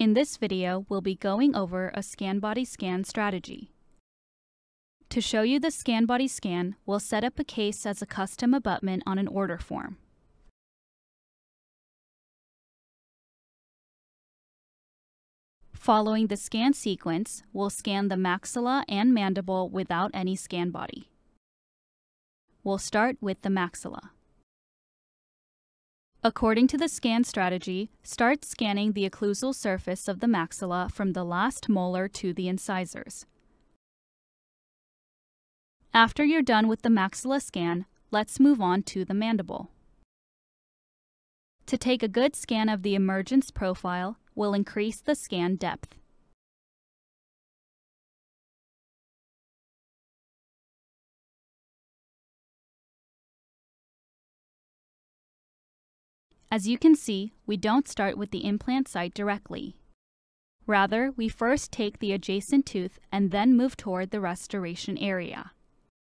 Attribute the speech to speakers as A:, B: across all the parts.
A: In this video, we'll be going over a scan body scan strategy. To show you the scan body scan, we'll set up a case as a custom abutment on an order form. Following the scan sequence, we'll scan the maxilla and mandible without any scan body. We'll start with the maxilla. According to the scan strategy, start scanning the occlusal surface of the maxilla from the last molar to the incisors. After you're done with the maxilla scan, let's move on to the mandible. To take a good scan of the emergence profile, we'll increase the scan depth. As you can see, we don't start with the implant site directly. Rather, we first take the adjacent tooth and then move toward the restoration area.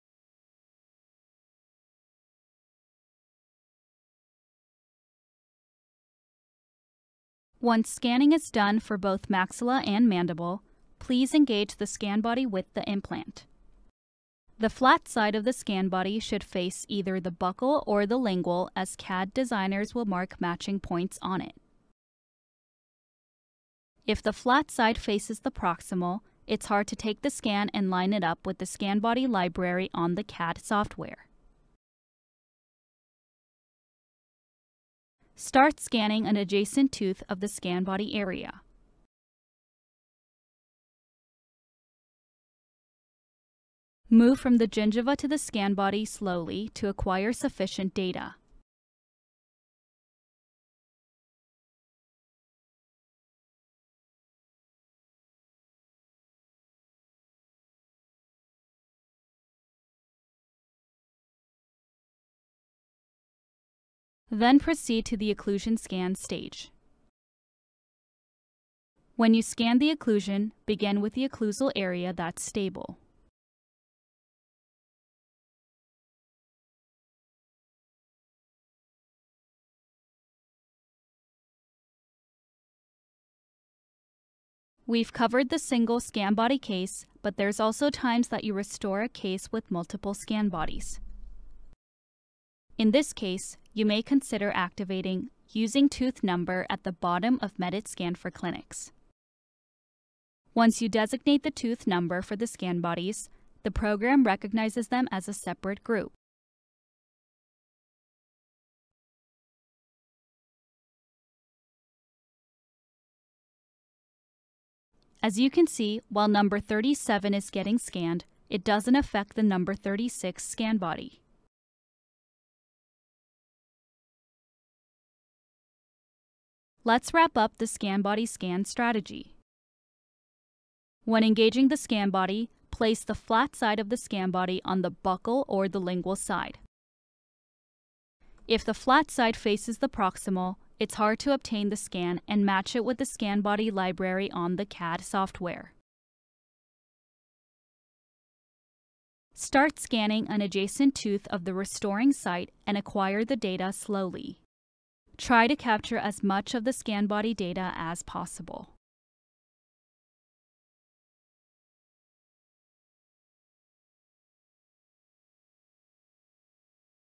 A: Once scanning is done for both maxilla and mandible, please engage the scan body with the implant. The flat side of the scan body should face either the buccal or the lingual, as CAD designers will mark matching points on it. If the flat side faces the proximal, it's hard to take the scan and line it up with the scan body library on the CAD software. Start scanning an adjacent tooth of the scan body area. Move from the gingiva to the scan body slowly to acquire sufficient data. Then proceed to the occlusion scan stage. When you scan the occlusion, begin with the occlusal area that's stable. We've covered the single scan body case, but there's also times that you restore a case with multiple scan bodies. In this case, you may consider activating Using Tooth Number at the bottom of MeditScan for clinics. Once you designate the tooth number for the scan bodies, the program recognizes them as a separate group. As you can see, while number 37 is getting scanned, it doesn't affect the number 36 scan body. Let's wrap up the scan body scan strategy. When engaging the scan body, place the flat side of the scan body on the buccal or the lingual side. If the flat side faces the proximal, it's hard to obtain the scan and match it with the scan body library on the CAD software. Start scanning an adjacent tooth of the restoring site and acquire the data slowly. Try to capture as much of the scan body data as possible.